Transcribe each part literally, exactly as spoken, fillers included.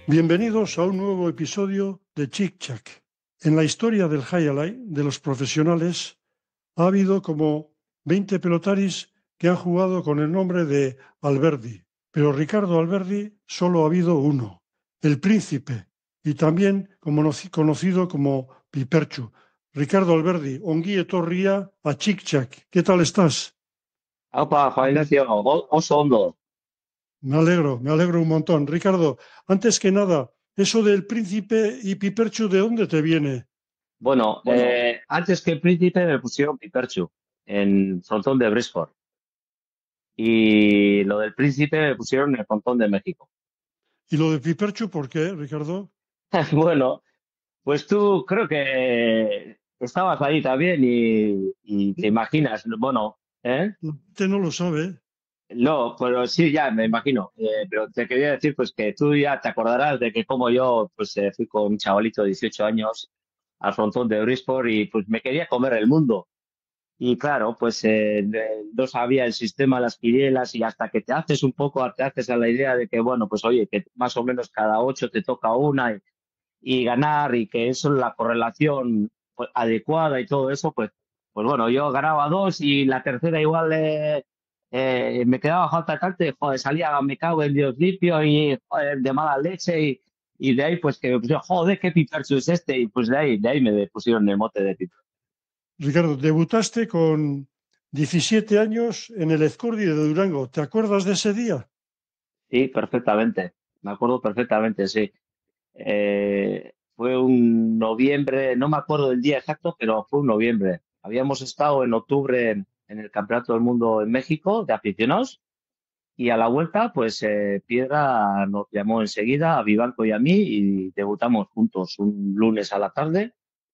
Bienvenidos a un nuevo episodio de Chic Chac. En la historia del highlight de los profesionales ha habido como veinte pelotaris que han jugado con el nombre de Alberdi, pero Ricardo Alberdi solo ha habido uno, el Príncipe, y también como conocido como Piperchu. Ricardo Alberdi, ongi etorria a Chic Chac. ¿Qué tal estás? Opa, Juan Ignacio, o- oso hondo. Me alegro, me alegro un montón. Ricardo, antes que nada, eso del Príncipe y Piperchu, ¿de dónde te viene? Bueno, eh, antes que el príncipe me pusieron Piperchu en frontón de Brisbane. Y lo del príncipe me pusieron en el frontón de México. ¿Y lo de Piperchu por qué, Ricardo? Bueno, pues tú creo que estabas ahí también y, y te imaginas, bueno, ¿eh? Usted no lo sabe. No, pero sí, ya me imagino. Eh, pero te quería decir pues que tú ya te acordarás de que como yo pues eh, fui con un chavalito de dieciocho años al frontón de Brisbane y pues me quería comer el mundo. Y claro, pues eh, de- no sabía el sistema de las quinielas y hasta que te haces un poco, te haces a la idea de que, bueno, pues oye, que más o menos cada ocho te toca una y, y ganar y que eso es la correlación pues, adecuada y todo eso, pues, pues bueno, yo ganaba dos y la tercera igual eh, eh, me quedaba falta tanto y joder, salía, me cago en Dios limpio y joder, de mala leche y, y de ahí pues que me pusieron, joder, qué Piperchu es este y pues de ahí, de ahí me pusieron el mote de Piperchu. Ricardo, debutaste con diecisiete años en el Ezcurdi de Durango. ¿Te acuerdas de ese día? Sí, perfectamente. Me acuerdo perfectamente, sí. Eh, fue un noviembre, no me acuerdo del día exacto, pero fue un noviembre. Habíamos estado en octubre en, en el Campeonato del Mundo en México de aficionados y a la vuelta, pues eh, Piedra nos llamó enseguida a Vivanco y a mí y debutamos juntos un lunes a la tarde.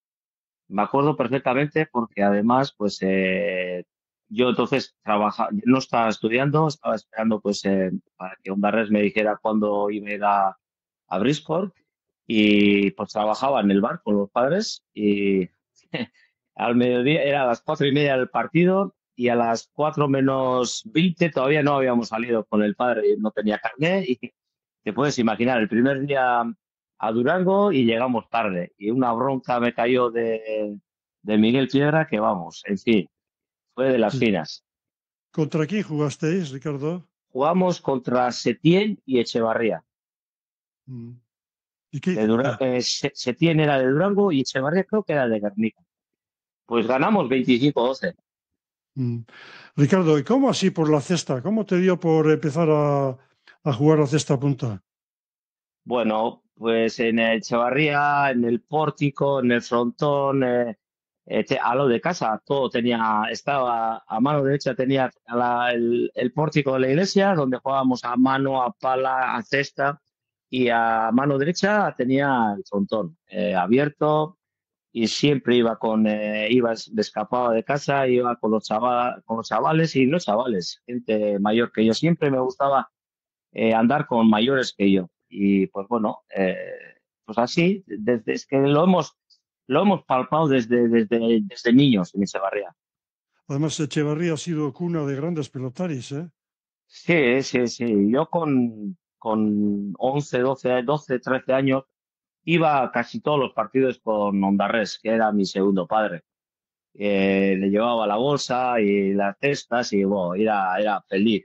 Me acuerdo perfectamente porque además, pues eh, yo entonces trabajaba, no estaba estudiando, estaba esperando pues eh, para que Ondarres me dijera cuándo iba a ir a, a Bridgeport y pues trabajaba en el bar con los padres y al mediodía era a las cuatro y media del partido y a las cuatro menos veinte todavía no habíamos salido con el padre, no tenía carnet y te puedes imaginar, el primer día a Durango y llegamos tarde. Y una bronca me cayó de, de Miguel Piedra que vamos, en fin, fue de las Sí. finas. ¿Contra quién jugasteis, Ricardo? Jugamos contra Setién y Echevarría. Mm. ¿Y qué? De Dura- Ah, eh, Se- Setién era de Durango y Echevarría creo que era de Guernica. Pues ganamos veinticinco doce. mm. Ricardo, ¿y cómo así por la cesta? ¿Cómo te dio por empezar a, a jugar a cesta punta? Bueno, pues en el Echevarría, en el pórtico, en el frontón, eh, eh, te- a lo de casa, todo tenía, estaba a mano derecha tenía la- el, el pórtico de la iglesia, donde jugábamos a mano, a pala, a cesta, y a mano derecha tenía el frontón eh, abierto y siempre iba con, eh, iba de escapado de casa, iba con los chava- con los chavales y no chavales, gente mayor que yo. Siempre me gustaba eh, andar con mayores que yo. Y pues bueno, eh, pues así, desde es que lo hemos, lo hemos palpado desde, desde, desde niños en Echevarría. Además, Echevarría ha sido cuna de grandes pelotaris, ¿eh? Sí, sí, sí. Yo con, con once doce doce trece años iba a casi todos los partidos con Ondarrés, que era mi segundo padre. Eh, le llevaba la bolsa y las cestas y bueno, era, era feliz.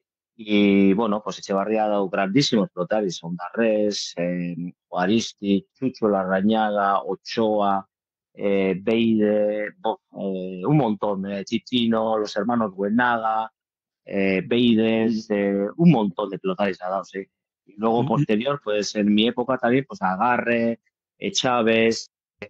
Y bueno, pues Echevarría ha dado grandísimos protagonistas, Ondarrés, eh, Juaristi, Chucho Larrañaga, Ochoa, eh, Beide, bo- eh, un montón, eh, Chichino, los hermanos Buenaga, eh, Beides, eh, un montón de pelotaris ha dado, sí. Y luego Y- y- posterior, pues en mi época también, pues Agarre, eh, Chávez,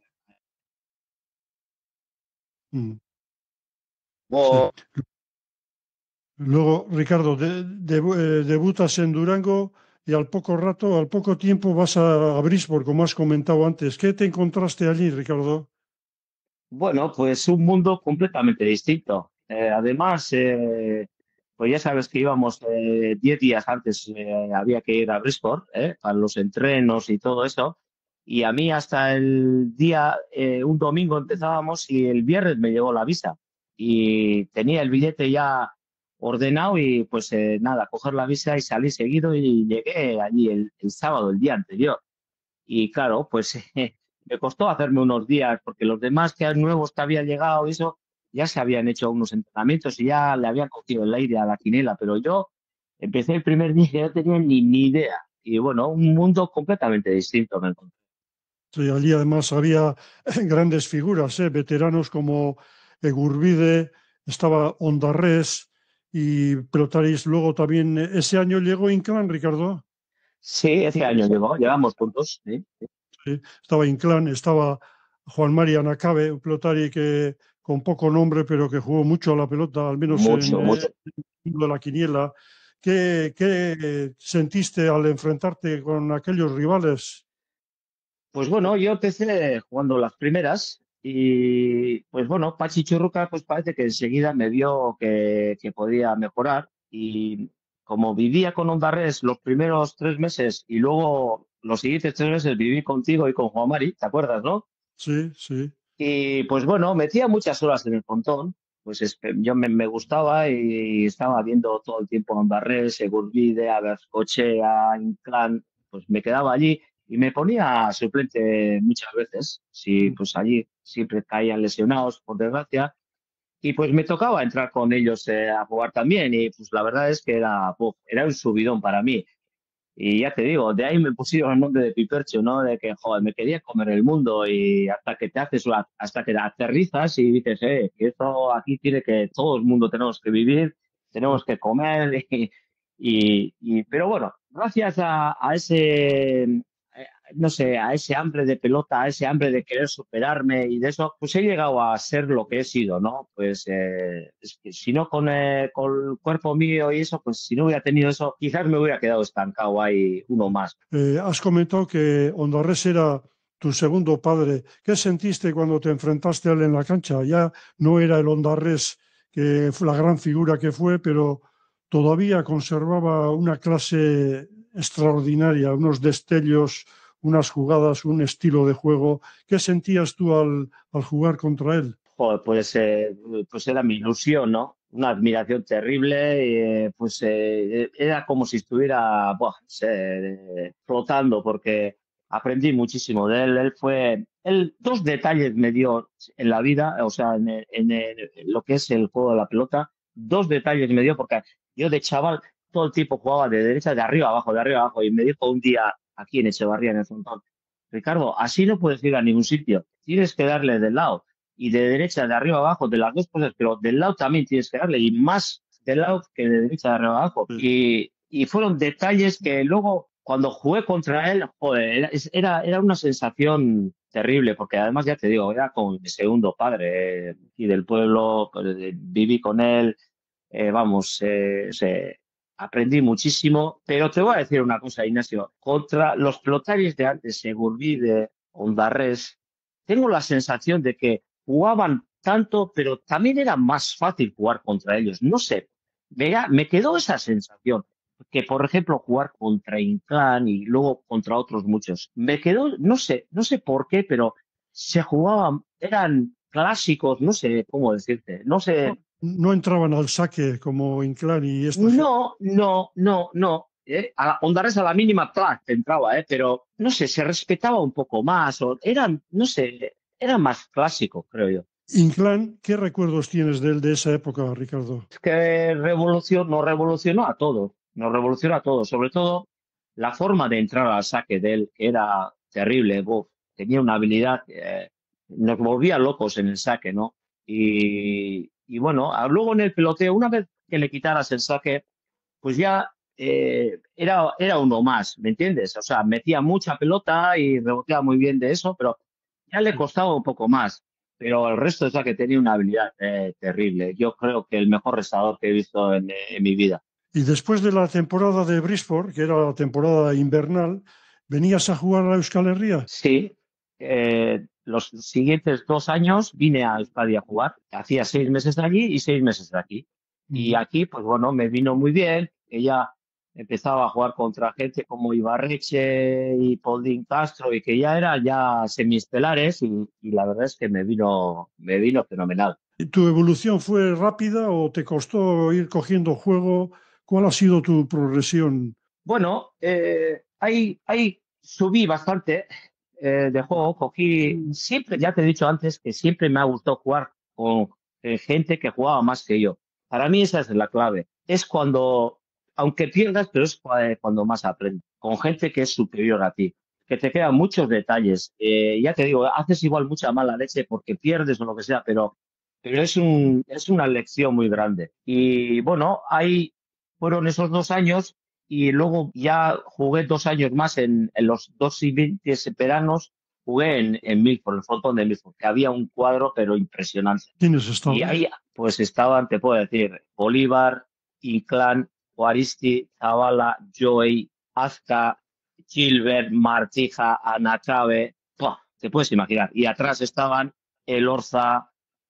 mm, sí. Bo- Luego, Ricardo, de- debu- eh, debutas en Durango y al poco rato, al poco tiempo vas a, a Brisbane, como has comentado antes. ¿Qué te encontraste allí, Ricardo? bueno, pues un mundo completamente distinto. Eh, además, eh, pues ya sabes que íbamos eh, diez días antes, eh, había que ir a Bridgeport, eh, para los entrenos y todo eso. Y a mí hasta el día, eh, un domingo empezábamos y el viernes me llegó la visa. Y tenía el billete ya ordenado y pues eh, nada, coger la visa y salí seguido y llegué allí el, el sábado, el día anterior. Y claro, pues me costó hacerme unos días porque los demás que nuevos que habían llegado y eso ya se habían hecho unos entrenamientos y ya le habían cogido el aire a la quinela, pero yo empecé el primer día que no tenía ni, ni idea. Y bueno, un mundo completamente distinto me encontré. Sí, allí además había grandes figuras, ¿eh? Veteranos como Egurbide, estaba Ondarrés y pelotaris. Luego también eh, ese año llegó Inclán, Ricardo. Sí, ese año llegó, llegamos juntos, ¿sí? Sí, estaba Inclán, estaba Juan María Nacabe, un pelotari que con poco nombre, pero que jugó mucho a la pelota, al menos en Mucho, eh, mucho. el mundo de la quiniela. ¿Qué, qué sentiste al enfrentarte con aquellos rivales? Pues bueno, yo empecé jugando las primeras y pues bueno, Pachi Churruca pues parece que enseguida me vio que, que podía mejorar y como vivía con Ondarres los primeros tres meses y luego los siguientes tres meses viví contigo y con Juan Mari, ¿te acuerdas, no? Sí, sí. Y pues bueno, metía muchas horas en el pontón, pues es- yo me, me gustaba y estaba viendo todo el tiempo Ondarres, Egurbide, Abercochea, Inclán, pues me quedaba allí y me ponía suplente muchas veces, si pues allí siempre caían lesionados, por desgracia, y pues me tocaba entrar con ellos eh, a jugar también y pues la verdad es que era, uf, era un subidón para mí. Y ya te digo, de ahí me pusieron el nombre de Pipercho, ¿no? De que, joder, me quería comer el mundo y hasta que te haces, la- hasta que aterrizas y dices, eh, que esto aquí tiene que, todo el mundo tenemos que vivir, tenemos que comer y, y, y- pero bueno, gracias a, a ese, eh, no sé, a ese hambre de pelota, a ese hambre de querer superarme y de eso, pues he llegado a ser lo que he sido, ¿no? Pues eh, es que si no con, eh, con el cuerpo mío y eso, pues si no hubiera tenido eso, quizás me hubiera quedado estancado ahí uno más. Eh, has comentado que Ondarrés era tu segundo padre. ¿Qué sentiste cuando te enfrentaste a él en la cancha? Ya no era el Ondarrés que fue la gran figura que fue, pero todavía conservaba una clase extraordinaria, unos destellos, unas jugadas, un estilo de juego. ¿Qué sentías tú al, al jugar contra él? Joder, pues, eh, pues era mi ilusión, ¿no? Una admiración terrible, eh, pues eh, era como si estuviera buah, se- flotando porque aprendí muchísimo de él. Él fue, él dos detalles me dio en la vida, o sea, en, el- en el- lo que es el juego de la pelota, dos detalles me dio porque yo de chaval todo el tiempo jugaba de derecha, de arriba a abajo, de arriba a abajo y me dijo un día aquí en Echevarría, en el frontón, Ricardo, así no puedes ir a ningún sitio, tienes que darle del lado y de derecha, de arriba abajo, de las dos cosas, pero del lado también tienes que darle, y más del lado que de derecha, de arriba abajo. Y, y fueron detalles que luego, cuando jugué contra él, joder, era, era, era una sensación terrible, porque además, ya te digo, era como mi segundo padre, eh, y del pueblo, eh, viví con él, eh, vamos, eh, se- aprendí muchísimo, pero te voy a decir una cosa, Ignacio, contra los pelotaris de antes, Segurbide, Ondarrés, tengo la sensación de que jugaban tanto, pero también era más fácil jugar contra ellos. No sé, me, me quedó esa sensación. Que, por ejemplo, jugar contra Inclán y luego contra otros muchos. Me quedó, no sé, no sé por qué, pero se jugaban, eran clásicos, no sé cómo decirte, no No, sé, no entraban al saque como Inclán y esta gente. no, no, no, no. ¿Eh? A la, Ondarres a la mínima, ¡plac! Te entraba, ¿eh? Pero, no sé, se respetaba un poco más, o eran, no sé, era más clásico, creo yo. Inclán, ¿qué recuerdos tienes de él de esa época, Ricardo? Es que revolución, nos revolucionó a todos, nos revolucionó a todos, sobre todo la forma de entrar al saque de él, que era terrible, buf, tenía una habilidad, eh, nos volvía locos en el saque, ¿no? Y, y bueno, a- luego en el peloteo, una vez que le quitaras el saque, pues ya eh, era, era uno más, ¿me entiendes? O sea, metía mucha pelota y reboteaba muy bien de eso, pero ya le costaba un poco más. Pero el resto es la que tenía una habilidad eh, terrible. Yo creo que el mejor restador que he visto en, en mi vida. Y después de la temporada de Bridgeport, que era la temporada invernal, ¿venías a jugar a Euskal Herria? Sí, eh, los siguientes dos años vine a Euskadi a jugar. Hacía seis meses de allí y seis meses de aquí. Y Ujú. aquí, pues bueno, me vino muy bien. Ella empezaba a jugar contra gente como Ibarreche y Paulín Castro y que ya eran ya semiestelares y, y la verdad es que me vino, me vino fenomenal. ¿Tu evolución fue rápida o te costó ir cogiendo juego? ¿Cuál ha sido tu progresión? Bueno, eh, ahí, ahí subí bastante eh, de juego, cogí, siempre, ya te he dicho antes, que siempre me ha gustado jugar con eh, gente que jugaba más que yo. Para mí esa es la clave. Es cuando, aunque pierdas, pero es cua- eh, cuando más aprendes, con gente que es superior a ti, que te quedan muchos detalles. Eh, ya te digo, haces igual mucha mala leche porque pierdes o lo que sea, pero, pero es un, es una lección muy grande. Y bueno, ahí fueron esos dos años y luego ya jugué dos años más en, en los dos siguientes veranos, jugué en, en Milford, el frontón de Milford, que había un cuadro pero impresionante. ¿Quiénes Y estaban? ahí pues estaban, te puedo decir, Bolívar, Inclán, Juaristi, Zavala, Joey, Azca, Gilbert, Martija, Anacabe, ¡pua! Te puedes imaginar. Y atrás estaban el Orza,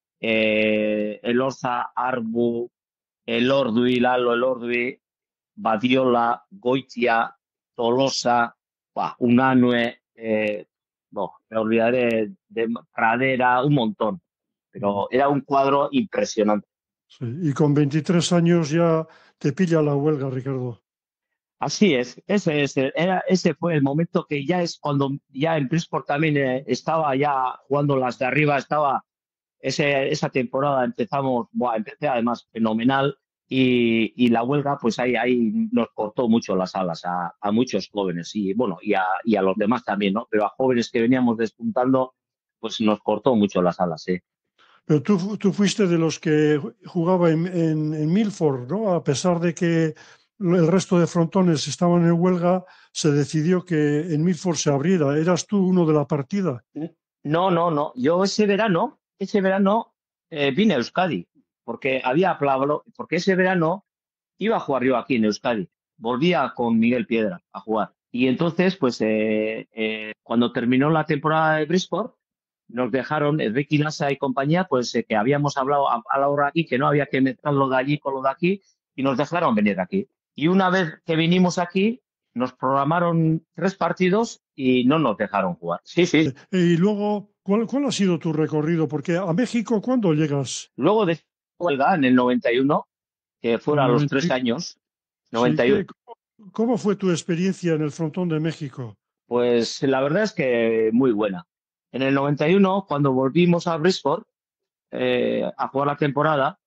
eh, el Orza, Arbu, el Ordui, Lalo, el Ordui, Badiola, Goitia, Tolosa, buah, Unanue, eh, no, me olvidaré de Pradera, un montón. Pero era un cuadro impresionante. Sí, y con veintitrés años ya te pilla la huelga, Ricardo. Así es, ese, es el- era, ese fue el momento que ya es cuando ya en Bridgeport también eh, estaba ya jugando las de arriba, estaba ese, esa temporada empezamos, buah, empecé además fenomenal y, y la huelga pues ahí, ahí nos cortó mucho las alas a, a muchos jóvenes y bueno, y a, y a los demás también, ¿no? Pero a jóvenes que veníamos despuntando pues nos cortó mucho las alas, sí. Pero tú, fu- tú fuiste de los que jugaba en, en- en Milford, ¿no? A pesar de que el resto de frontones estaban en huelga, se decidió que en Milford se abriera. ¿Eras tú uno de la partida? No, no, no. Yo ese verano, ese verano eh, vine a Euskadi, porque había hablado, porque ese verano iba a jugar yo aquí en Euskadi. Volvía con Miguel Piedra a jugar. Y entonces, pues, eh, eh, cuando terminó la temporada de Bridgeport, nos dejaron, eh, Ricky Lassa y compañía, pues, eh, que habíamos hablado a, a la hora aquí, que no había que mezclar lo de allí con lo de aquí, y nos dejaron venir aquí. Y una vez que vinimos aquí, nos programaron tres partidos y no nos dejaron jugar. Sí, sí. Y luego, ¿cuál, cuál ha sido tu recorrido? Porque a México, ¿cuándo llegas? Luego de huelga en el noventa y uno, que En el fuera a los tres noventa y uno. años, Sí, noventa y uno. ¿qué- cómo, cómo fue tu experiencia en el frontón de México? Pues la verdad es que muy buena. En el noventa y uno, cuando volvimos a Bridgeport eh, a jugar la temporada,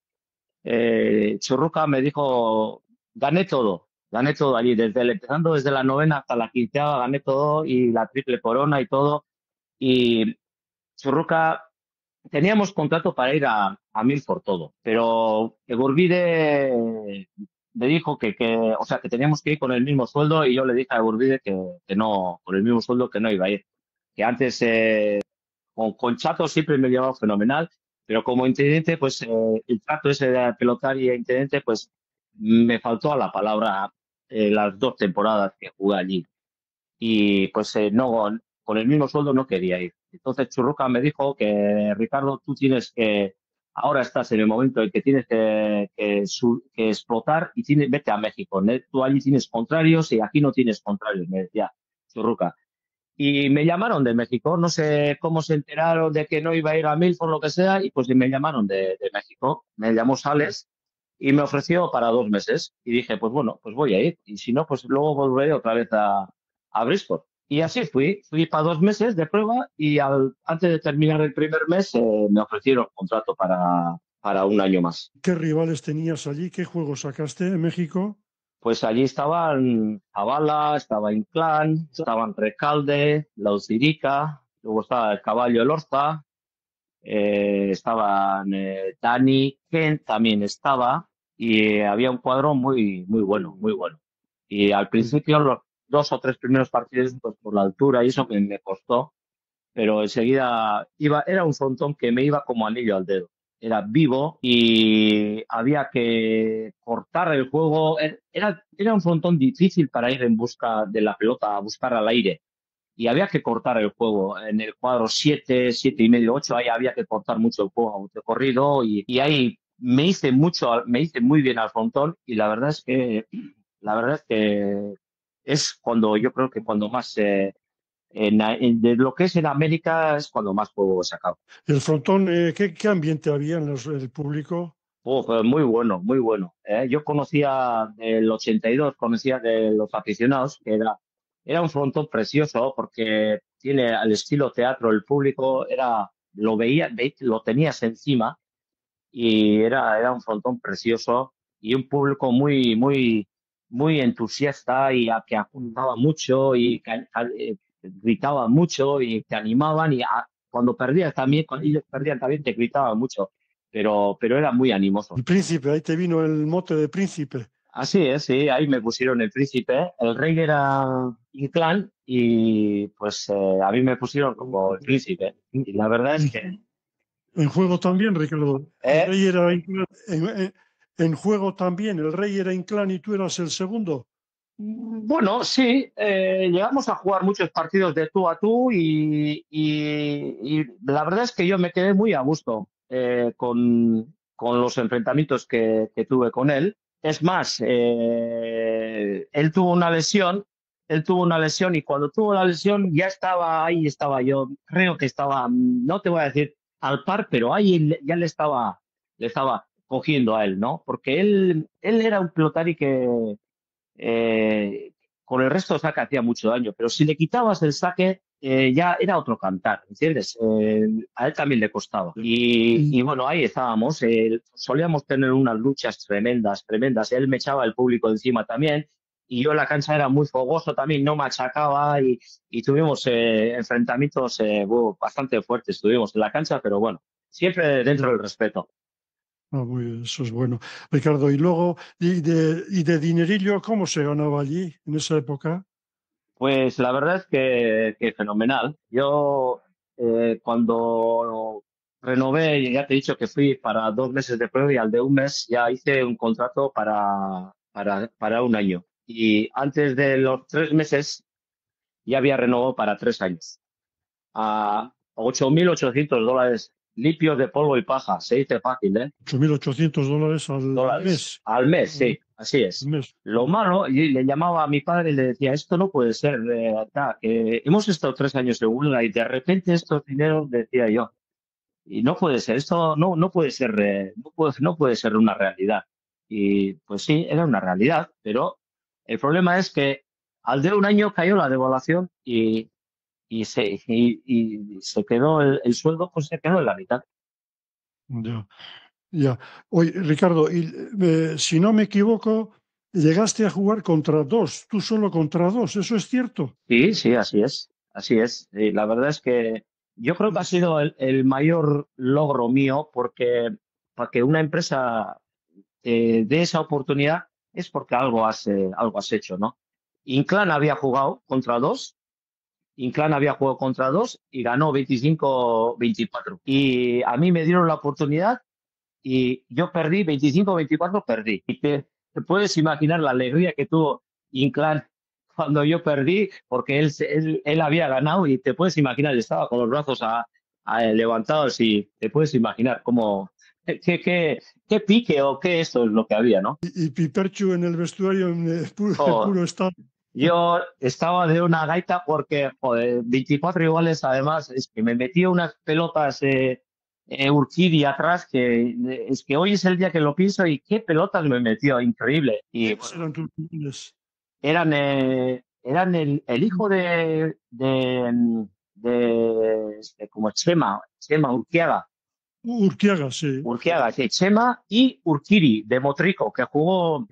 eh, Churruca me dijo, gané todo, gané todo allí, desde el- empezando desde la novena hasta la quinceava, gané todo y la triple corona y todo. Y Churruca, teníamos contrato para ir a, a Milford todo, pero Egurbide me dijo que, que, o sea, que teníamos que ir con el mismo sueldo y yo le dije a Egurbide que, que no, con el mismo sueldo que no iba a ir. Que antes eh, con, con Chato siempre me he llevado fenomenal, pero como intendente, pues eh, el trato ese de pelotar y intendente, pues me faltó a la palabra eh, las dos temporadas que jugué allí y pues eh, no, con el mismo sueldo no quería ir. Entonces Churruca me dijo que Ricardo, tú tienes que, ahora estás en el momento en que tienes que, que, su- que explotar y tienes, vete a México. ¿No? Tú allí tienes contrarios y aquí no tienes contrarios, me decía Churruca. Y me llamaron de México, no sé cómo se enteraron de que no iba a ir a Milford, lo que sea, y pues me llamaron de, de México. Me llamó Sales y me ofreció para dos meses. Y dije, pues bueno, pues voy a ir. Y si no, pues luego volveré otra vez a, a Bridgeport. Y así fui, fui para dos meses de prueba y al, antes de terminar el primer mes eh, me ofrecieron contrato para, para un año más. ¿Qué rivales tenías allí? ¿Qué juegos sacaste en México? Pues allí estaban Zavala, estaba Inclán, estaban Recalde, La Usirica, luego estaba el Caballo El Orza, eh, estaban eh, Dani, Kent también estaba, y eh, había un cuadro muy, muy bueno, muy bueno. Y al Sí. principio los dos o tres primeros partidos, pues por la altura y eso me, me costó, pero enseguida iba, era un frontón que me iba como anillo al dedo. Era vivo y había que cortar el juego. Er- Era, era un frontón difícil para ir en busca de la pelota, a buscar al aire. Y había que cortar el juego. En el cuadro siete siete y medio, ocho ahí había que cortar mucho el juego de corrido y, y ahí me hice mucho, me hice muy bien al frontón y la verdad es que, la verdad es que es cuando yo creo que cuando más eh, En, en- de lo que es en América es cuando más juego he sacado. El frontón, eh, ¿qué, qué ambiente había en los- el público? Oh, pues muy bueno, muy bueno. ¿eh? Yo conocía del ochenta y dos, conocía de los aficionados, que era, era un frontón precioso porque tiene el estilo teatro, el público era, lo veía, ve- lo tenías encima y era, era un frontón precioso y un público muy, muy, muy entusiasta y a- que apuntaba mucho y que, eh, gritaba mucho y te animaban y a- cuando perdías también, cuando ellos perdían también te gritaban mucho, pero, pero era muy animoso. El príncipe, ahí te vino el mote de príncipe. Así es, sí, ahí me pusieron el príncipe. El rey era Inclán y pues eh, a mí me pusieron como el príncipe. Y la verdad es que En juego también, Ricardo. El eh, rey era Inclán. En, en- en juego también, el rey era Inclán y tú eras el segundo. bueno, sí, eh, llegamos a jugar muchos partidos de tú a tú y, y- y la verdad es que yo me quedé muy a gusto eh, con, con los enfrentamientos que, que tuve con él. Es más, eh, él tuvo una lesión, él tuvo una lesión y cuando tuvo la lesión ya estaba ahí, estaba yo, creo que estaba, no te voy a decir al par, pero ahí le- ya le estaba, le estaba cogiendo a él, ¿no? Porque él, él era un pelotari que eh, con el resto de saque hacía mucho daño, pero si le quitabas el saque, eh, ya era otro cantar, ¿entiendes? Eh, a él también le costaba. Y, Y y bueno, ahí estábamos, eh, solíamos tener unas luchas tremendas, tremendas. Él me echaba el público encima también, y yo en la cancha era muy fogoso también, no machacaba, y, y tuvimos eh, enfrentamientos eh, bueno, bastante fuertes, tuvimos en la cancha, pero bueno, siempre dentro del respeto. ah, muy bien, eso es bueno. Ricardo, y luego, y de, y de dinerillo, ¿cómo se ganaba allí en esa época? Pues la verdad es que, que fenomenal. Yo eh, cuando renové, ya te he dicho que fui para dos meses de prueba y al de un mes ya hice un contrato para, para, para un año. Y antes de los tres meses ya había renovado para tres años. A ocho mil ochocientos dólares limpios de polvo y paja. Se dice fácil, ¿eh? ocho mil ochocientos dólares al Dólares mes. al mes, Al sí, así es. mes. Lo malo, y le llamaba a mi padre y le decía, esto no puede ser, eh, ta, que hemos estado tres años en huelga y de repente estos dineros, decía yo, y no puede ser, esto no, no puede ser, eh, no puede, no puede ser una realidad. Y pues sí, era una realidad, pero el problema es que al de un año cayó la devaluación y, y se, y, y se quedó el, el sueldo, pues se quedó en la mitad. Ya, ya. Oye, Ricardo, y, eh, si no me equivoco, llegaste a jugar contra dos, tú solo contra dos, ¿eso es cierto? Sí, sí, así es, así es. Y la verdad es que yo creo que ha sido el, el mayor logro mío porque para que una empresa te dé esa oportunidad es porque algo has, eh, algo has hecho, ¿no? Inclán había jugado contra dos, Inclán había jugado contra dos y ganó veinticinco veinticuatro. Y a mí me dieron la oportunidad y yo perdí veinticinco veinticuatro, perdí. Y te, te puedes imaginar la alegría que tuvo Inclán cuando yo perdí, porque él, se- él, él había ganado y te puedes imaginar, estaba con los brazos a- a- levantados y te puedes imaginar cómo, qué, qué, qué pique o qué esto es lo que había, ¿no? Y, y Piperchu en el vestuario en eh, puro, Jo, puro estado. yo estaba de una gaita porque, joder, veinticuatro iguales, además, es que me metía unas pelotas eh, eh, Urquidi atrás, que eh, es que hoy es el día que lo pienso y qué pelotas me metió, increíble. Y ¿Quiénes bueno, eran tus rivales? eran, eh, eran el, el hijo de, de, mm, de, este, como Chema, Chema Urquiaga, Urquiaga, sí. Urquiaga, sí, Chema y Urquiri, de Motrico, que jugó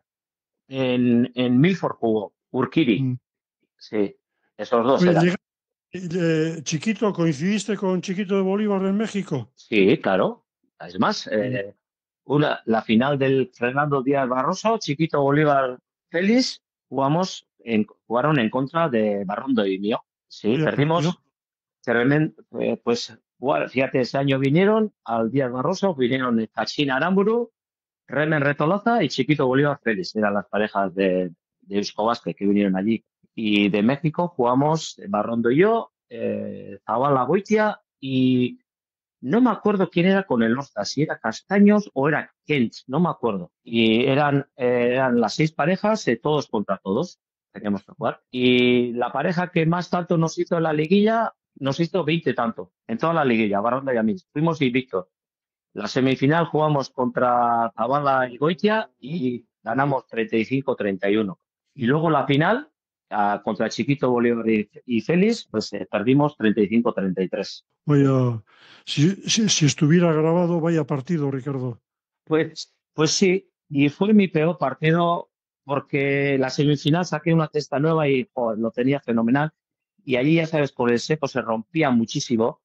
en, en Milford, jugó, Urquiri, Mm. sí, esos dos Oye, eran. llega- eh, Chiquito, ¿coincidiste con Chiquito de Bolívar en México? Sí, claro. Es más, Mm. eh, una, la final del Fernando Díaz Barroso, Chiquito Bolívar Félix, jugamos en, jugaron en contra de Barrondo y mío. Sí, Vaya partido. perdimos. Tremen- eh, pues, bueno, fíjate, ese año vinieron al Díaz Barroso, vinieron Cachín Aramburu, Remen Retoloza y Chiquito Bolívar Félix. Eran las parejas de, de Eusko Basket que vinieron allí. Y de México jugamos Barrondo y yo, eh, Zabala Goitia y no me acuerdo quién era con el Horta, si era Castaños o era Kent, no me acuerdo. Y eran, eh, eran las seis parejas, eh, todos contra todos. teníamos que jugar. Y la pareja que más tanto nos hizo en la liguilla, nos hizo veinte tanto, en toda la liguilla, Barronda y a mí. Fuimos invictos. La semifinal jugamos contra Zabala y Goitia y ganamos treinta y cinco a treinta y uno. Y luego la final, ah, contra Chiquito Bolívar y, y Félix, pues eh, perdimos treinta y cinco a treinta y tres. Vaya, si, si, si estuviera grabado, vaya partido, Ricardo. Pues, pues sí, y fue mi peor partido porque la semifinal saqué una cesta nueva y joder, lo tenía fenomenal. Y allí, ya sabes, por el seco se rompía muchísimo.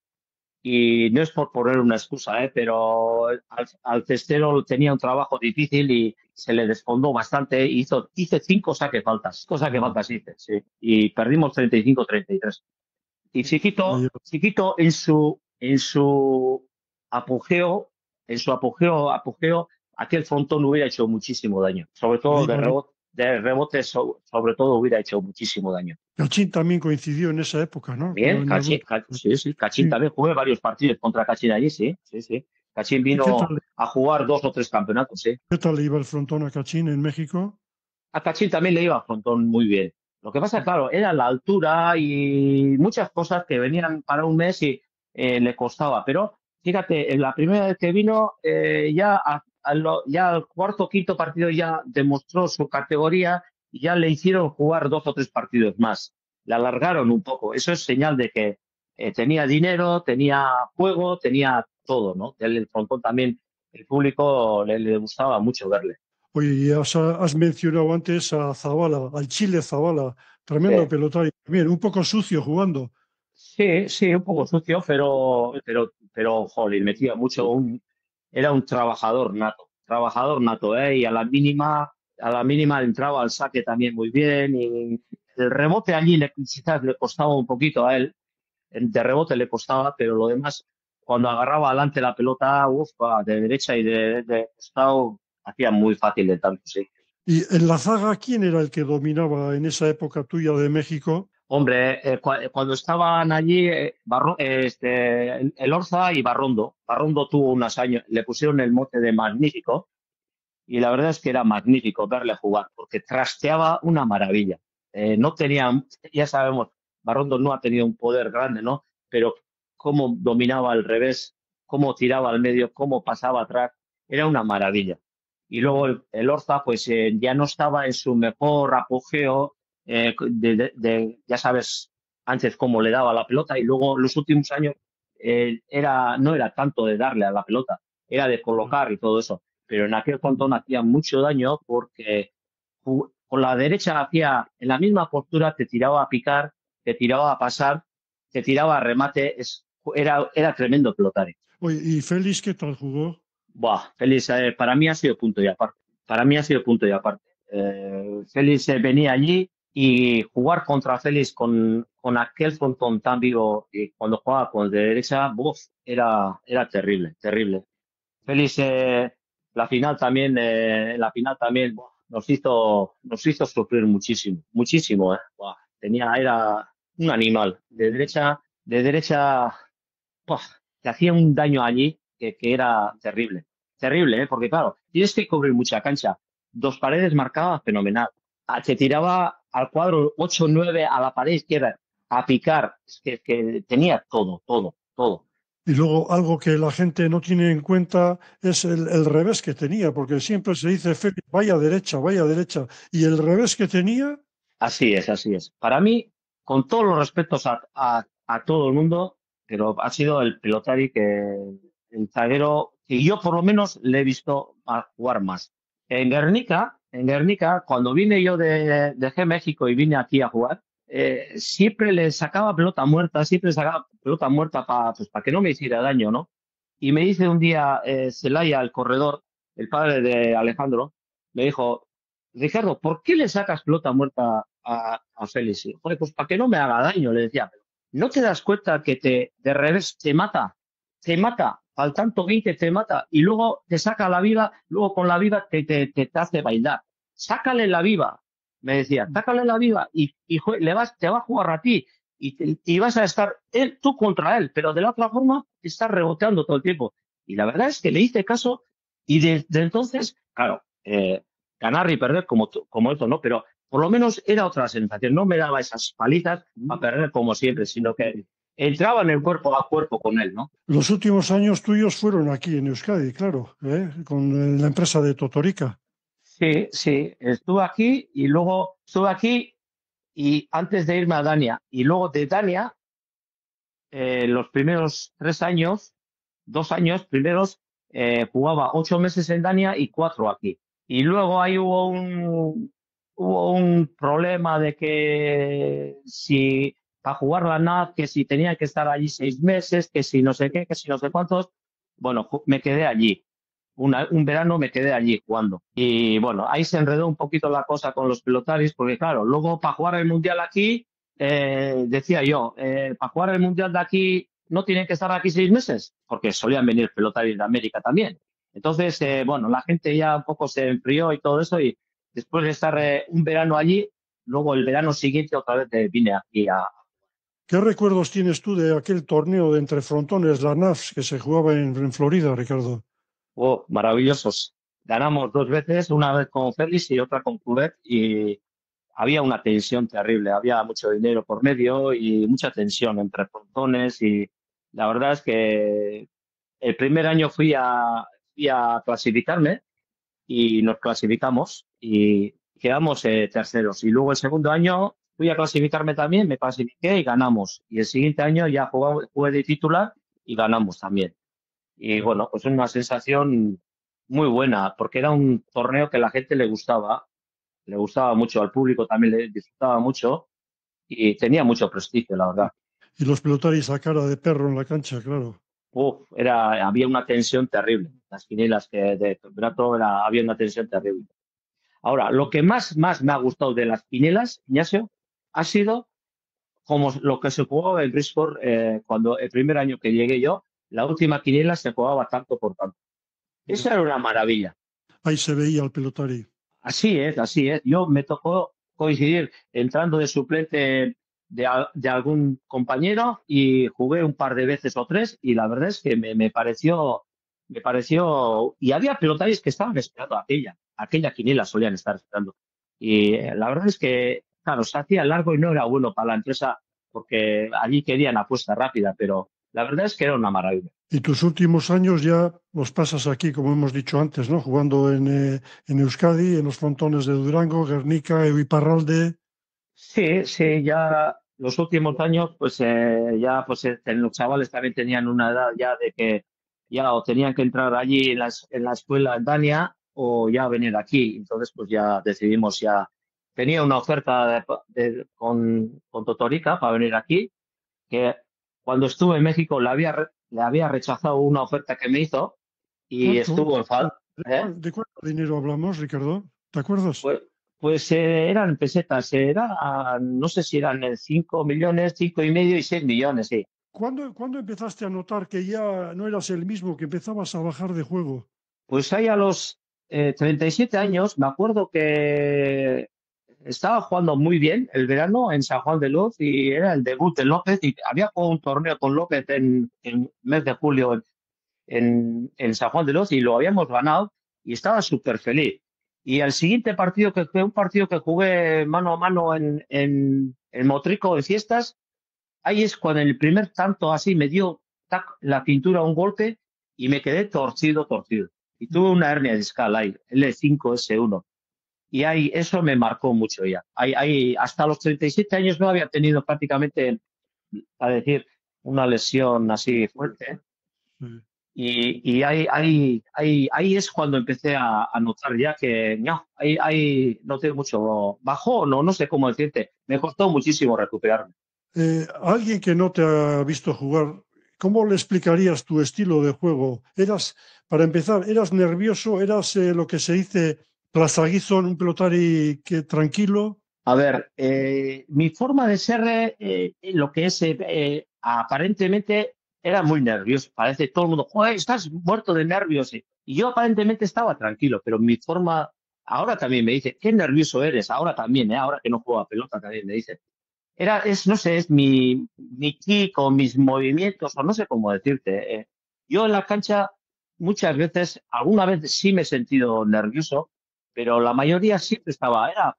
Y no es por poner una excusa, ¿eh? Pero al, al cestero tenía un trabajo difícil y se le desfondó bastante. Hizo, hice cinco saque faltas, cinco saque faltas hice, sí. Y perdimos treinta y cinco a treinta y tres. Y Chiquito, Vaya, Chiquito en su, en su apogeo, en su apogeo, apogeo, aquel frontón hubiera hecho muchísimo daño. Sobre todo de vaya, ¿no? rebote, de rebote so- sobre todo hubiera hecho muchísimo daño. Cachín también coincidió en esa época, ¿no? También, En algún... Cachín, Ca- sí, sí, Cachín Sí. también jugué varios partidos contra Cachín allí, sí, sí, sí. Cachín ¿Y qué vino tal, a jugar dos o tres campeonatos, sí. qué tal le iba el frontón a Cachín en México? A Cachín también le iba a frontón muy bien. Lo que pasa, claro, era la altura y muchas cosas que venían para un mes y eh, le costaba. Pero fíjate, en la primera vez que vino, eh, ya, a- a lo- ya al cuarto o quinto partido ya demostró su categoría y ya le hicieron jugar dos o tres partidos más. Le alargaron un poco. Eso es señal de que eh, tenía dinero, tenía juego, tenía todo, ¿no? El, el frontón también, el público le, le gustaba mucho verle. Oye, y has, has mencionado antes a Zabala, al Chile Zabala, Sí. tremendo pelotario. También, un poco sucio jugando. Sí, sí, un poco sucio, pero, pero, pero, jolín, metía mucho un, era un trabajador nato, trabajador nato, ¿eh? Y a la mínima, a la mínima entraba al saque también muy bien y el rebote allí le, quizás le costaba un poquito a él, de rebote le costaba, pero lo demás, cuando agarraba adelante la pelota, uf, va, de derecha y de, de costado, hacía muy fácil de tanto, sí. Y en la zaga, ¿quién era el que dominaba en esa época tuya de México? Hombre, eh, cua- eh, cuando estaban allí, eh, Barro- eh, este, el el Orza y Barrondo. Barrondo tuvo unos años, le pusieron el mote de magnífico y la verdad es que era magnífico verle jugar porque trasteaba una maravilla. Eh, no tenía, ya sabemos, Barrondo no ha tenido un poder grande, ¿no? Pero cómo dominaba al revés, cómo tiraba al medio, cómo pasaba atrás, era una maravilla. Y luego el, el Orza, pues eh, ya no estaba en su mejor apogeo, eh, de, de- de- ya sabes, antes cómo le daba la pelota y luego los últimos años eh, era, no era tanto de darle a la pelota, era de colocar y todo eso, pero en aquel cantón hacía mucho daño porque ju- con la derecha hacía en la misma postura, te tiraba a picar, te tiraba a pasar, te tiraba a remate, es, era, era tremendo pelotario. Oye, ¿y Félix qué tal jugó? Buah, Félix, eh, para mí ha sido punto y aparte. Para mí ha sido punto y aparte. Eh, Félix eh, venía allí y jugar contra Félix con, con aquel frontón tan vivo y cuando jugaba con de derecha, buf, era, era terrible, terrible. Félix, eh, la final también, eh, la final también buah, nos hizo, nos hizo sufrir muchísimo, muchísimo, eh. Buah, tenía, era un animal. De derecha, de derecha, buah, te hacía un daño allí que, que era terrible. Terrible, ¿eh? Porque claro, tienes que cubrir mucha cancha. Dos paredes marcaba fenomenal. Ah, te tiraba al cuadro ocho nueve a la pared izquierda a picar. Es que, que tenía todo, todo, todo. Y luego algo que la gente no tiene en cuenta es el, el revés que tenía, porque siempre se dice Félix, vaya derecha, vaya derecha. Y el revés que tenía, Así es, así es. Para mí, con todos los respetos a, a, a todo el mundo, pero ha sido el pelotari que, el zaguero, que yo por lo menos le he visto a jugar más. En Guernica, en Guernica, cuando vine yo de, de México y vine aquí a jugar, eh, siempre le sacaba pelota muerta, siempre le sacaba pelota muerta para pues, para que no me hiciera daño, ¿no? Y me dice un día eh, Celaya, el corredor, el padre de Alejandro, me dijo, Ricardo, ¿por qué le sacas pelota muerta a, a Félix? Y, joder, pues para que no me haga daño, le decía. Pero ¿no te das cuenta que te, de revés te mata? Te mata, al tanto veinte te mata y luego te saca la viva, luego con la viva te, te, te, te hace bailar. Sácale la viva, me decía, sácale la viva y, y jue- le vas, te va a jugar a ti y, te- y vas a estar él, tú contra él, pero de la otra forma estás reboteando todo el tiempo. Y la verdad es que le hice caso y desde entonces, claro, eh, ganar y perder como, tú- como eso, ¿no? Pero por lo menos era otra sensación. No me daba esas palizas para perder como siempre, sino que entraba en el cuerpo a cuerpo con él, ¿no? Los últimos años tuyos fueron aquí en Euskadi, claro, ¿eh? Con eh, la empresa de Totorica. Sí, sí, estuve aquí y luego estuve aquí y antes de irme a Dania y luego de Dania, eh, los primeros tres años, dos años primeros, eh, jugaba ocho meses en Dania y cuatro aquí. Y luego ahí hubo un, hubo un problema de que si para jugar la N A D, que si tenía que estar allí seis meses, que si no sé qué, que si no sé cuántos, bueno, ju- me quedé allí. Una- un verano me quedé allí jugando. Y bueno, ahí se enredó un poquito la cosa con los pelotaris, porque claro, luego para jugar el mundial aquí, eh, decía yo, eh, para jugar el mundial de aquí no tienen que estar aquí seis meses, porque solían venir pelotaris de América también. Entonces, eh, bueno, la gente ya un poco se enfrió y todo eso, y después de estar eh, un verano allí, luego el verano siguiente otra vez eh, vine aquí a... ¿Qué recuerdos tienes tú de aquel torneo de entre frontones, la N A F, que se jugaba en, en Florida, Ricardo? Oh, maravillosos. Ganamos dos veces, una vez con Félix y otra con Cubet, y había una tensión terrible, había mucho dinero por medio y mucha tensión entre frontones, y la verdad es que el primer año fui a, fui a clasificarme y nos clasificamos y quedamos eh, terceros. Y luego el segundo año fui a clasificarme también, me clasifiqué y ganamos. Y el siguiente año ya jugamos- jugué de titular y ganamos también. Y bueno, pues una sensación muy buena, porque era un torneo que a la gente le gustaba, le gustaba mucho, al público también le disfrutaba mucho y tenía mucho prestigio, la verdad. Y los pelotaris a cara de perro en la cancha, claro. Uf, era, había una tensión terrible. Las quinielas que de campeonato era, había una tensión terrible. Ahora, lo que más, más me ha gustado de las quinielas, Ignacio, ha sido como lo que se jugó en Bridgeport eh, cuando el primer año que llegué yo, la última quiniela se jugaba tanto por tanto. Eso era una maravilla. Ahí se veía al pelotari. Así es, así es. Yo me tocó coincidir entrando de suplente de, al- de algún compañero y jugué un par de veces o tres y la verdad es que me, me pareció, me pareció, y había pelotaris que estaban esperando aquella, aquella quiniela solían estar esperando. Y eh, la verdad es que, claro, se hacía largo y no era bueno para la empresa porque allí querían apuesta rápida, pero la verdad es que era una maravilla. Y tus últimos años ya los pasas aquí, como hemos dicho antes, ¿no? Jugando en, eh, en Euskadi, en los frontones de Durango, Guernica, Eviparralde. Sí, sí, ya los últimos años, pues eh, ya pues eh, los chavales también tenían una edad ya de que ya o tenían que entrar allí en la, es- en la escuela en Dania o ya venir aquí. Entonces, pues ya decidimos ya. Tenía una oferta de- de- con, con Totorica para venir aquí, que cuando estuve en México le había, re- le había rechazado una oferta que me hizo y ¿Cuánto? estuvo enfadado. ¿De, cuán- de cuánto dinero hablamos, Ricardo? ¿Te acuerdas? Pues, pues eh, eran pesetas, era, ah, no sé si eran eh, cinco millones, cinco y medio y seis millones, sí. ¿Cuándo, cuándo empezaste a notar que ya no eras el mismo, que empezabas a bajar de juego? Pues ahí a los eh, treinta y siete años, me acuerdo que estaba jugando muy bien el verano en San Juan de Luz y era el debut de López y había jugado un torneo con López en en mes de julio en, en San Juan de Luz y lo habíamos ganado y estaba súper feliz. Y al siguiente partido, que fue un partido que jugué mano a mano en, en, en Motrico de Fiestas, ahí es cuando en el primer tanto así me dio tac, la cintura un golpe y me quedé torcido, torcido. Y tuve una hernia discal ahí, L cinco S uno. Y ahí eso me marcó mucho ya. Ahí, ahí, hasta los treinta y siete años no había tenido prácticamente, a decir, una lesión así fuerte. Sí. Y, y ahí, ahí, ahí, ahí es cuando empecé a, a notar ya que no, ahí, ahí noté mucho bajo, no, no sé cómo decirte, me costó muchísimo recuperarme. Eh, a alguien que no te ha visto jugar, ¿cómo le explicarías tu estilo de juego? Eras, para empezar, ¿eras nervioso? ¿Eras eh, lo que se dice plazaguizo, un pelotari que tranquilo? A ver, eh, mi forma de ser, eh, eh, lo que es, eh, eh, aparentemente era muy nervioso. Parece todo el mundo, joder, estás muerto de nervios. Y y yo aparentemente estaba tranquilo, pero mi forma, ahora también me dice, qué nervioso eres, ahora también, ¿eh? Ahora que no juego a pelota también me dice. Era, es, no sé, es mi, mi kick o mis movimientos, o no sé cómo decirte. eh. Yo en la cancha muchas veces, alguna vez sí me he sentido nervioso, pero la mayoría siempre estaba, era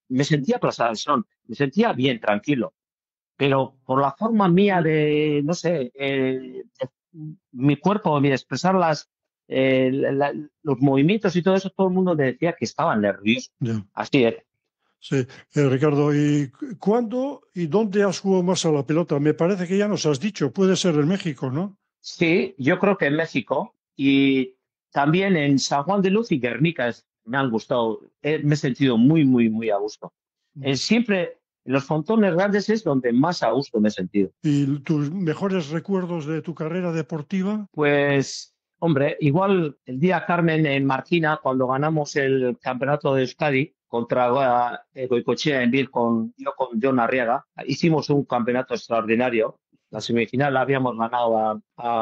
me sentía Plaza del Sol, me sentía bien, tranquilo. Pero por la forma mía de, no sé, eh, de- mi cuerpo, mi expresar las, eh, la- la- los movimientos y todo eso, todo el mundo me decía que estaba nervioso. Ya. Así es. Sí, Eh, Ricardo, ¿y cu- cuándo y dónde has jugado más a la pelota? Me parece que ya nos has dicho, puede ser en México, ¿no? Sí, yo creo que en México y también en San Juan de Luz y Guernica es- me han gustado. Eh, me he sentido muy, muy, muy a gusto. Eh, siempre en los fontones grandes es donde más a gusto me he sentido. ¿Y tus mejores recuerdos de tu carrera deportiva? Pues, hombre, igual el día Carmen en Marquina, cuando ganamos el campeonato de Euskadi contra eh, Goicoechea en Vir con, yo con John Arriaga, hicimos un campeonato extraordinario. La semifinal la habíamos ganado a,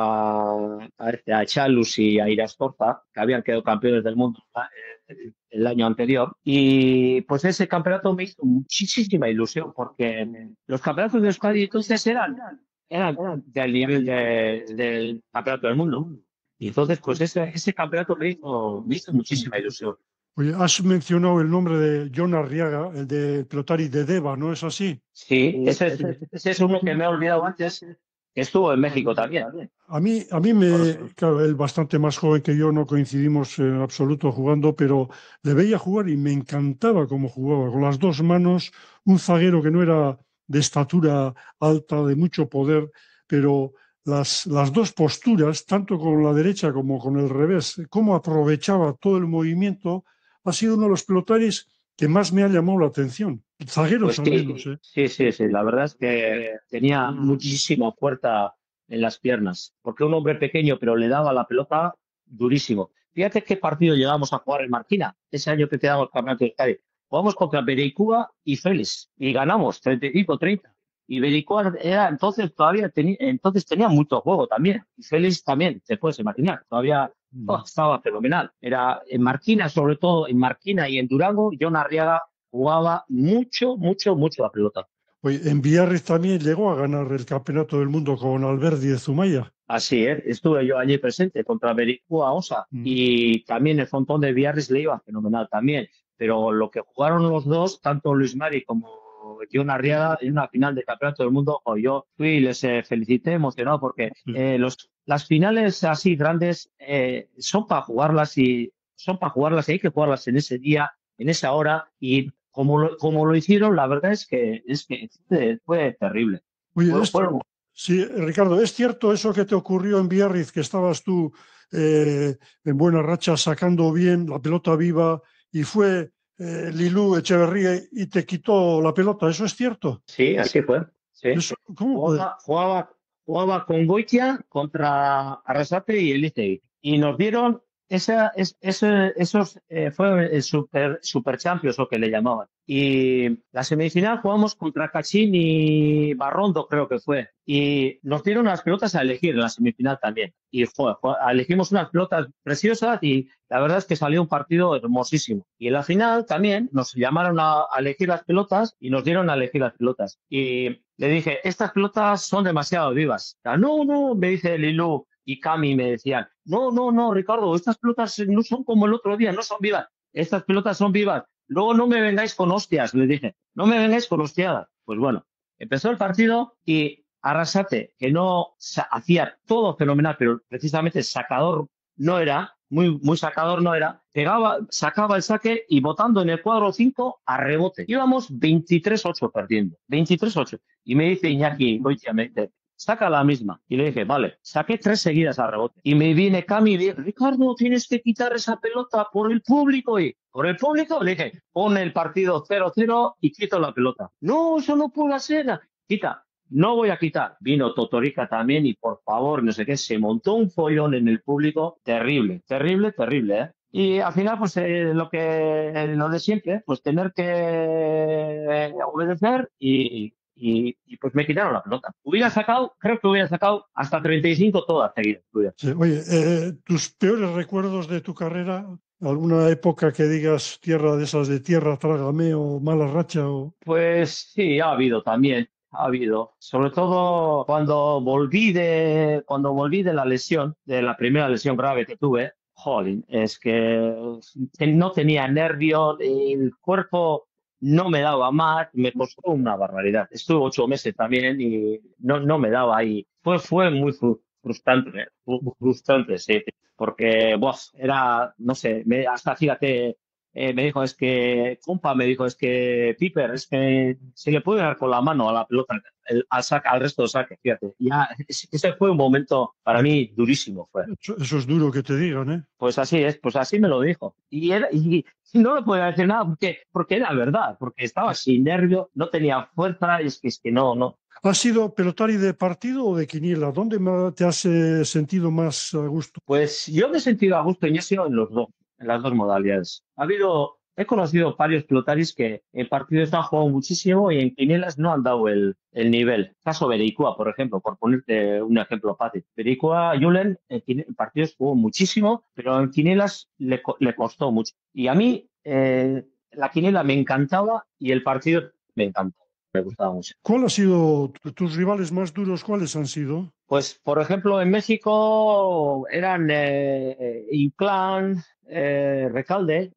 a, a, este, a Chalus y a Irastorza, que habían quedado campeones del mundo eh, el año anterior. Y pues ese campeonato me hizo muchísima ilusión, porque los campeonatos de Euskadi entonces eran era del nivel de- del campeonato del mundo. Y entonces, pues ese, ese campeonato me hizo, me hizo muchísima ilusión. Oye, has mencionado el nombre de John Arriaga, el de Pelotari de Deva, ¿no es así? Sí, ese es, ese es uno que me he olvidado antes, que estuvo en México también. A mí, a mí me, claro, él bastante más joven que yo, no coincidimos en absoluto jugando, pero le veía jugar y me encantaba cómo jugaba, con las dos manos, un zaguero que no era de estatura alta, de mucho poder, pero las, las dos posturas, tanto con la derecha como con el revés, cómo aprovechaba todo el movimiento, ha sido uno de los pelotaris que más me ha llamado la atención. Zagueros Pues al sí, menos, ¿eh? sí, sí, sí. La verdad es que tenía muchísima fuerza en las piernas, porque un hombre pequeño, pero le daba la pelota durísimo. Fíjate qué partido llegamos a jugar en Marquina, ese año que quedamos campeonato de Euskadi. Jugamos contra Bereikúa y Félix, y ganamos treinta y cinco treinta. Y Bereikúa era entonces todavía tenía, entonces tenía mucho juego también. Y Félix también, te puedes imaginar, todavía oh, estaba fenomenal. Era en Marquina, sobre todo en Marquina y en Durango, John Arriaga jugaba mucho, mucho, mucho la pelota. Oye, en Biarritz también llegó a ganar el campeonato del mundo con Alberdi de Zumaya. Así es, estuve yo allí presente contra Bericua Osa Mm. y también el Fontón de Biarritz le iba fenomenal también. Pero lo que jugaron los dos, tanto Luis Mari como John Arriaga, en una final de campeonato del mundo, o yo fui y les eh, felicité emocionado porque Sí. eh, los, las finales así grandes eh, son para jugarlas y son para jugarlas y hay que jugarlas en ese día, en esa hora y como lo, como lo hicieron, la verdad es que es que fue, fue terrible. Oye, Fue- es, fueron sí, Ricardo, ¿es cierto eso que te ocurrió en Biarritz, que estabas tú eh, en buena racha sacando bien la pelota viva y fue eh, Lilú Echeverría y te quitó la pelota? ¿Eso es cierto? Sí, así fue. Sí. Eso, ¿cómo puede? Jugaba, jugaba, jugaba con Goitia contra Arrasate y Elizei. Y nos dieron esa, es, ese, esos, eh, fue el Super, Super Champions, o que le llamaban. Y la semifinal jugamos contra Cachín y Barrondo, creo que fue. Y nos dieron las pelotas a elegir en la semifinal también. Y joder, joder, elegimos unas pelotas preciosas y la verdad es que salió un partido hermosísimo. Y en la final también nos llamaron a, a elegir las pelotas y nos dieron a elegir las pelotas. Y le dije, estas pelotas son demasiado vivas. Ah, no, no, me dice Lilú y Cami me decían, no, no, no, Ricardo, estas pelotas no son como el otro día, no son vivas. Estas pelotas son vivas. Luego no me vengáis con hostias, le dije, no me vengáis con hostiadas. Pues bueno, empezó el partido y Arrasate, que no hacía todo fenomenal, pero precisamente sacador no era, muy, muy sacador no era, pegaba, sacaba el saque y botando en el cuadro cinco a rebote. Íbamos veintitrés ocho perdiendo, veintitrés ocho. Y me dice Iñaki Goitia, me dice, saca la misma. Y le dije, vale, saqué tres seguidas a rebote. Y me viene Cami y dice, Ricardo, tienes que quitar esa pelota por el público. Y por el público le dije, pon el partido cero cero y quito la pelota. No, eso no puede ser. Quita. No voy a quitar. Vino Totorica también y por favor, no sé qué, se montó un follón en el público terrible, terrible, terrible, ¿eh? Y al final, pues eh, lo que eh, lo de siempre, pues tener que eh, obedecer y, y, y, pues me quitaron la pelota. Hubiera sacado, creo que hubiera sacado hasta treinta y cinco todas seguidas. Sí, oye, eh, ¿tus peores recuerdos de tu carrera? ¿Alguna época que digas tierra de esas de tierra, trágame o mala racha? O... Pues sí, ha habido también, ha habido. Sobre todo cuando volví de, cuando volví de la lesión, de la primera lesión grave que tuve, jolín, es que no tenía nervio, el cuerpo no me daba más, me costó una barbaridad. Estuve ocho meses también y no, no me daba ahí. Fue, fue muy fru- frustrante, fru- frustrante, sí, porque, buah, era, no sé, me, hasta fíjate, eh, me dijo, es que, compa, me dijo, es que, Piper, es que se le puede dar con la mano a la pelota, el- al, saca, al resto del saque, fíjate. Ya, ese ese fue un momento para mí durísimo, fue. Eso, eso es duro que te digan, ¿eh? Pues así es, pues así me lo dijo. Y, era, y, y no le podía decir nada porque, porque era verdad, porque estaba sin nervio, no tenía fuerza, y es que, es que no, no. ¿Has sido pelotari de partido o de quiniela? ¿Dónde ma- te has eh, sentido más a gusto? Pues yo me he sentido a gusto y he sido en los dos, en las dos modalidades. Ha habido, he conocido varios pelotaris que en partidos han jugado muchísimo y en quinielas no han dado el, el nivel. Caso Bereikua, por ejemplo, por ponerte un ejemplo fácil. Bereikua, Julen, en, quine- en partidos jugó muchísimo, pero en quinielas le, co- le costó mucho. Y a mí, eh, la quiniela me encantaba y el partido me encantaba, me gustaba mucho. ¿Cuál ha sido tu- tus rivales más duros? ¿Cuáles han sido? Pues, por ejemplo, en México eran eh, Inclán, eh, Recalde,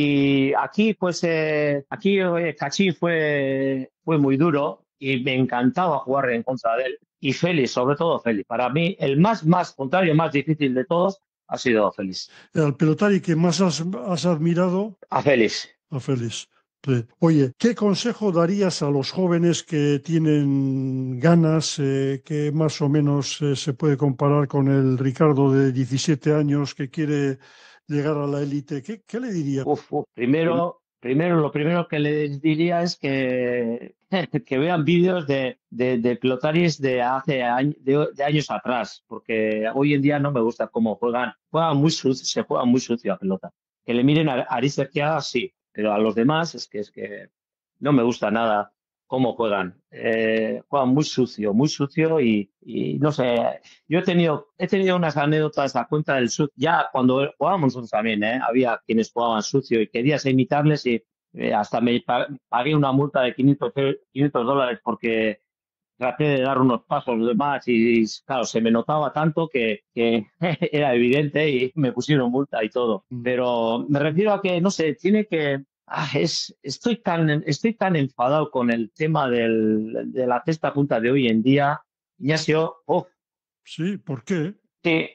y aquí, pues, eh, aquí eh, Cachín fue, fue muy duro y me encantaba jugar en contra de él. Y Félix, sobre todo Félix. Para mí, el más, más contrario, más difícil de todos ha sido Félix. El pelotari que más has, has admirado, A Félix. a Félix. Sí. Oye, ¿qué consejo darías a los jóvenes que tienen ganas, eh, que más o menos eh, se puede comparar con el Ricardo de diecisiete años que quiere llegar a la élite? ¿Qué, qué le dirías? Uf, uf. Primero, primero, lo primero que les diría es que, que vean vídeos de, de, de pelotaris de hace años, de, de años atrás, porque hoy en día no me gusta cómo juegan. Juegan muy sucio, se juega muy sucio a pelota. Que le miren a Aris Cerqueda, sí, pero a los demás es que es que no me gusta nada cómo juegan. Eh, juegan muy sucio, muy sucio y, y no sé. Yo he tenido, he tenido unas anécdotas a cuenta del sucio. Ya cuando jugábamos nosotros también, ¿eh? Había quienes jugaban sucio y querías imitarles y eh, hasta me pa- pagué una multa de quinientos e- quinientos dólares porque traté de dar unos pasos de más y, claro, se me notaba tanto que, que era evidente y me pusieron multa y todo. Pero me refiero a que, no sé, tiene que... ah, es, estoy tan, estoy tan enfadado con el tema del, de la cesta punta de hoy en día, Ignacio. Oh, Sí, ¿por qué? sí,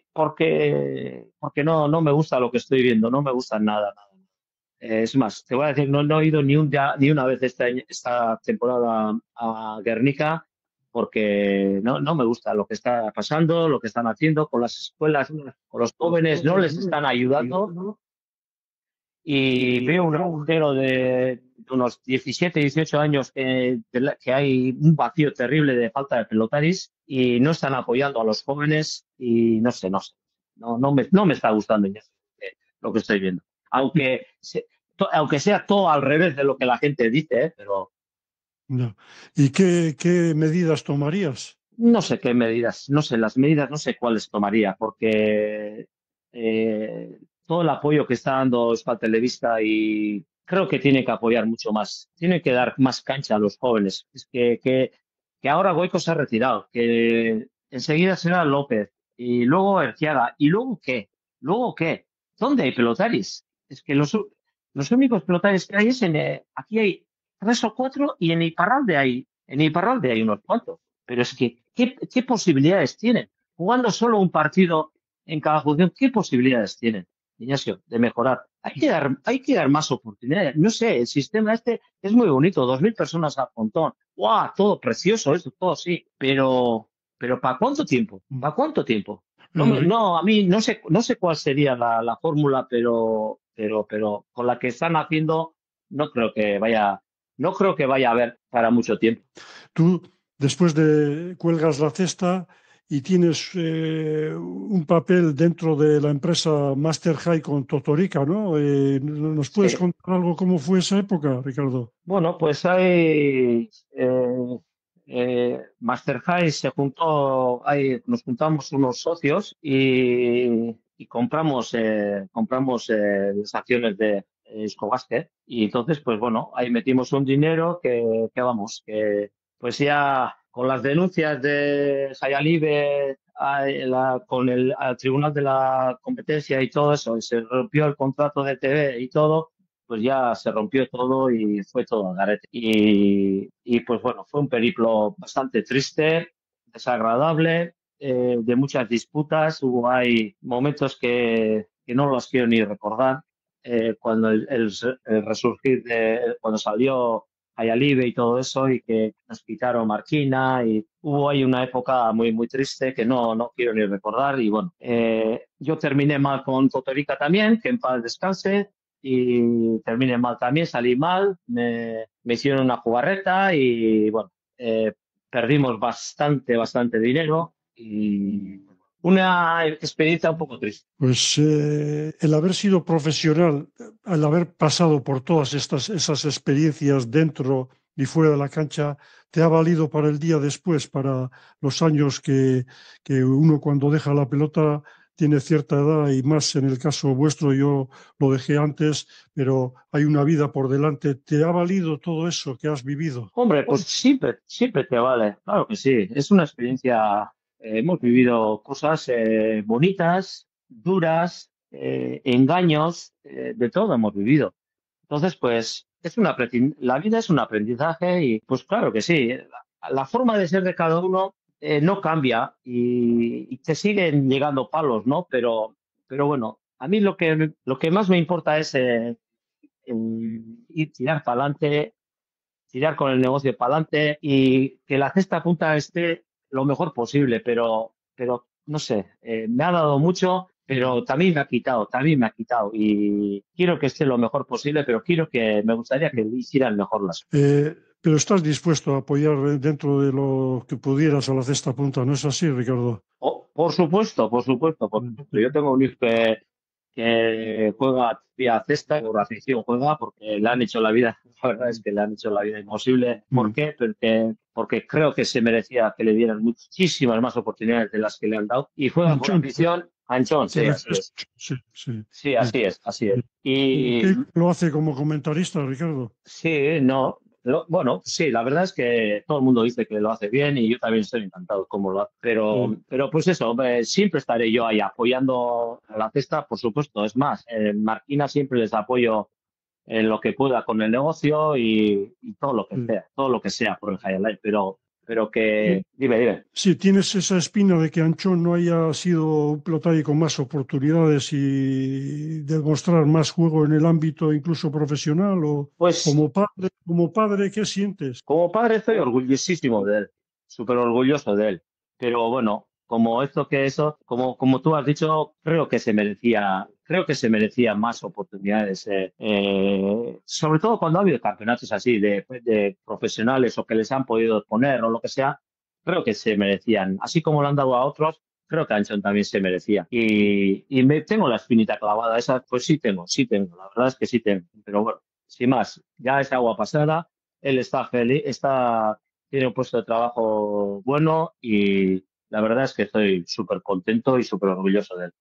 porque, porque no, no me gusta lo que estoy viendo, no me gusta nada, nada. Eh, es más, te voy a decir, no, no he ido ni, un día- ni una vez este año- esta temporada a Guernica porque no, no me gusta lo que está pasando, lo que están haciendo con las escuelas, con los jóvenes, no les están ayudando y veo un agujero de, de unos diecisiete, dieciocho años que, de la- que hay un vacío terrible de falta de pelotaris y no están apoyando a los jóvenes y no sé, no sé, no, no me, no me está gustando ya lo que estoy viendo. Aunque, se- to- aunque sea todo al revés de lo que la gente dice, ¿eh? Pero No. ¿Y qué, qué medidas tomarías? no sé qué medidas, no sé, las medidas no sé cuáles tomaría, porque eh, todo el apoyo que está dando Euskal Televista y creo que tiene que apoyar mucho más, tiene que dar más cancha a los jóvenes. Es que, que, que ahora Goico se ha retirado, que enseguida será López y luego Erciaga, ¿y luego qué? ¿Luego qué? ¿Dónde hay pelotaris? Es que los, u- los únicos pelotaris que hay es en, eh, aquí hay tres o cuatro y en Iparralde hay, en Iparralde hay unos cuantos. Pero es que, ¿qué, qué posibilidades tienen? Jugando solo un partido en cada función, ¿qué posibilidades tienen, Ignacio, de mejorar? Hay que dar, hay que dar más oportunidades. No sé, el sistema este es muy bonito, dos mil personas al montón. ¡Guau! Todo precioso, esto, todo sí. Pero, pero ¿para cuánto tiempo? ¿Para cuánto tiempo? No, El me- Ri- no, a mí no sé, no sé cuál sería la, la fórmula, pero, pero, pero con la que están haciendo, no creo que vaya, no creo que vaya a haber para mucho tiempo. Tú, después de cuelgas la cesta y tienes eh, un papel dentro de la empresa Master High con Totorica, ¿no? Eh, ¿nos puedes Sí. contar algo cómo fue esa época, Ricardo? Bueno, pues hay eh, eh, Master High se juntó, hay, nos juntamos unos socios y, y compramos eh, compramos eh, las acciones de Escobasket y entonces pues bueno, ahí metimos un dinero que, que vamos, que pues ya con las denuncias de Jayalibe a la- con el al Tribunal de la Competencia y todo eso, y se rompió el contrato de T V y todo, pues ya se rompió todo y fue todo al garete. Y, y pues bueno, fue un periplo bastante triste, desagradable, eh, de muchas disputas. Hubo hay momentos que, que no los quiero ni recordar. Eh, cuando el, el, el resurgir de cuando salió Ayalibe y todo eso, y que nos quitaron Marquina, y hubo ahí una época muy, muy triste que no, no quiero ni recordar. Y bueno, eh, yo terminé mal con Totorica también, que en paz descanse, y terminé mal también, salí mal, me, me hicieron una jugarreta y bueno, eh, perdimos bastante, bastante dinero y una experiencia un poco triste. Pues eh, el haber sido profesional, al haber pasado por todas estas esas experiencias dentro y fuera de la cancha, te ha valido para el día después, para los años que, que uno cuando deja la pelota tiene cierta edad y más en el caso vuestro, yo lo dejé antes, pero hay una vida por delante. ¿Te ha valido todo eso que has vivido? Hombre, pues siempre, siempre te vale, claro que sí. Es una experiencia, eh, hemos vivido cosas eh, bonitas, duras, eh, engaños, eh, de todo hemos vivido. Entonces, pues, es una, aprendi- la vida es un aprendizaje y, pues claro que sí, la, la forma de ser de cada uno eh, no cambia y, y te siguen llegando palos, ¿no? Pero, pero bueno, a mí lo que, lo que más me importa es eh, el ir tirar para adelante, tirar con el negocio para adelante y que la cesta punta esté lo mejor posible, pero, pero no sé, eh, me ha dado mucho, pero también me ha quitado, también me ha quitado y quiero que esté lo mejor posible, pero quiero que, me gustaría que hicieran mejor las cosas. Eh, pero estás dispuesto a apoyar dentro de lo que pudieras a la cesta punta, ¿no es así, Ricardo? Oh, por supuesto, por supuesto, por supuesto. Yo tengo un hijo que, que juega vía cesta, por afición juega, porque le han hecho la vida, la verdad es que le han hecho la vida imposible. ¿Por Mm. qué? Porque, porque creo que se merecía que le dieran muchísimas más oportunidades de las que le han dado. Y juega por Anchón, afición. Anchón, te sí, así refieres- es. sí, sí, Sí, sí. así es, así es. ¿Y Y qué lo hace como comentarista, Ricardo? sí, no. Lo- bueno, sí, la verdad es que todo el mundo dice que lo hace bien y yo también estoy encantado como lo hace. Pero, Sí, pero pues eso, eh, siempre estaré yo ahí apoyando a la cesta, por supuesto. Es más, en Marquina siempre les apoyo en lo que pueda con el negocio y, y todo lo que sí. sea, todo lo que sea por el highlight. Pero, pero que, dime, dime. Sí, tienes esa espina de que Anchón no haya sido un pelotario con más oportunidades y demostrar más juego en el ámbito incluso profesional o Pues como padre, como padre, ¿qué sientes? como padre estoy orgullosísimo de él, súper orgulloso de él. Pero bueno, como esto que eso, como, como tú has dicho, creo que se merecía, creo que se merecía más oportunidades. Eh, eh, sobre todo cuando ha habido campeonatos así de, de profesionales o que les han podido poner o lo que sea, creo que se merecían. Así como lo han dado a otros, creo que Anchón también se merecía. Y, y me tengo la espinita clavada, esa, pues sí tengo, sí tengo, la verdad es que sí tengo. Pero bueno, sin más, ya es agua pasada. Él está feliz, está, tiene un puesto de trabajo bueno y la verdad es que estoy súper contento y súper orgulloso de él.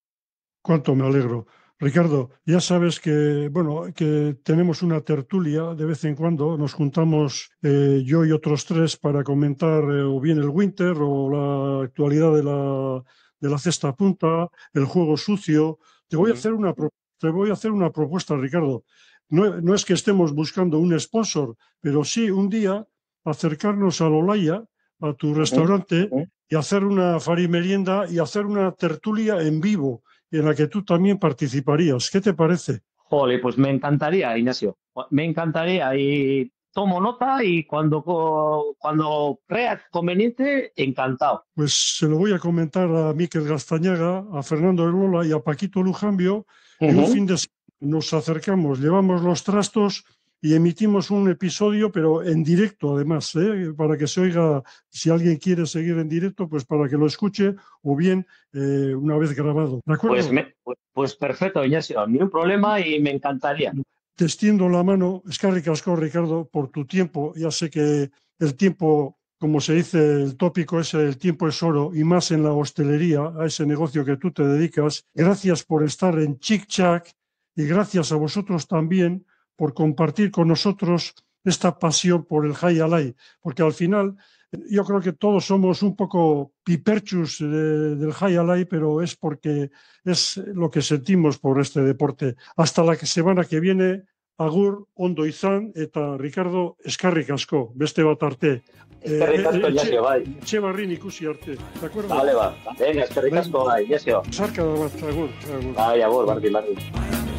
Cuánto me alegro. Ricardo, ya sabes que, bueno, que tenemos una tertulia de vez en cuando, nos juntamos eh, yo y otros tres para comentar eh, o bien el Winter o la actualidad de la, de la cesta punta, el juego sucio. Te voy a Ujú, hacer una, pro- te voy a hacer una propuesta, Ricardo. No, no es que estemos buscando un sponsor, pero sí un día acercarnos a Olaya, a tu ujú, restaurante, ujú. y hacer una farimerienda y hacer una tertulia en vivo en la que tú también participarías. ¿Qué te parece? Jole, pues me encantaría, Ignacio. Me encantaría y tomo nota y cuando, co- cuando crea conveniente, encantado. Pues se lo voy a comentar a Miquel Gastañaga, a Fernando de Lola y a Paquito Lujambio, y un Ujú. fin de semana nos acercamos, llevamos los trastos y emitimos un episodio, pero en directo además, ¿eh? Para que se oiga, si alguien quiere seguir en directo, pues para que lo escuche o bien eh, una vez grabado. ¿De Pues, acuerdo? me, pues, pues perfecto, Ignacio. Ni un problema y me encantaría. Te extiendo la mano, Escarri Casco, Ricardo, por tu tiempo. Ya sé que el tiempo, como se dice el tópico ese, el tiempo es oro, y más en la hostelería, a ese negocio que tú te dedicas. Gracias por estar en Chic Chac y gracias a vosotros también por compartir con nosotros esta pasión por el High Alai, porque al final yo creo que todos somos un poco piperchus de- del High Alai, pero es porque es lo que sentimos por este deporte. Hasta la semana que viene. agur, ondo izan, eta Ricardo, eskarrik asko, beste bat arte. Eskerrik asko, Iazio, bai. Etxe barrin ikusi arte, de acuerdo? Vale, ba. Venga, eskerrik asko, bai, Iazio. Sarka da bat, agur, agur. Bai, agur, bardin, bardin.